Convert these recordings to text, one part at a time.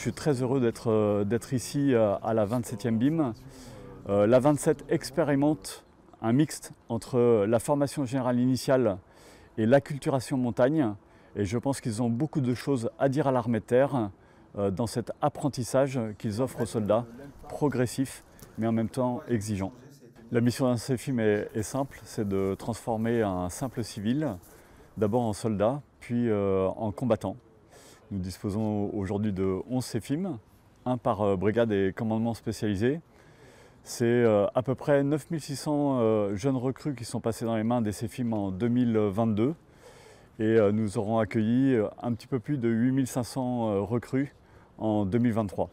Je suis très heureux d'être ici à la 27e BIM. La 27 expérimente un mixte entre la formation générale initiale et l'acculturation montagne. Et je pense qu'ils ont beaucoup de choses à dire à l'armée de terre dans cet apprentissage qu'ils offrent aux soldats, progressif mais en même temps exigeant. La mission d'un CFIM est simple, c'est de transformer un simple civil, d'abord en soldat, puis en combattant. Nous disposons aujourd'hui de 11 CFIM, un par brigade et commandement spécialisé. C'est à peu près 9600 jeunes recrues qui sont passés dans les mains des CFIM en 2022. Et nous aurons accueilli un petit peu plus de 8500 recrues en 2023.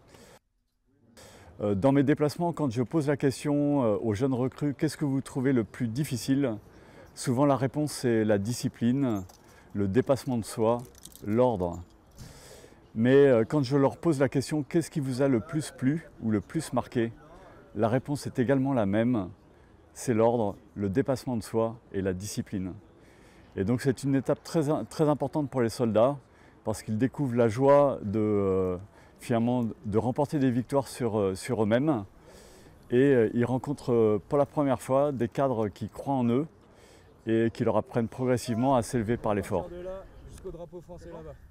Dans mes déplacements, quand je pose la question aux jeunes recrues, qu'est-ce que vous trouvez le plus difficile? Souvent la réponse c'est la discipline, le dépassement de soi, l'ordre. Mais quand je leur pose la question, qu'est-ce qui vous a le plus plu ou le plus marqué? La réponse est également la même, c'est l'ordre, le dépassement de soi et la discipline. Et donc c'est une étape très importante pour les soldats parce qu'ils découvrent la joie finalement, de remporter des victoires sur eux-mêmes et ils rencontrent pour la première fois des cadres qui croient en eux et qui leur apprennent progressivement à s'élever par l'effort. De là jusqu'au drapeau français là-bas.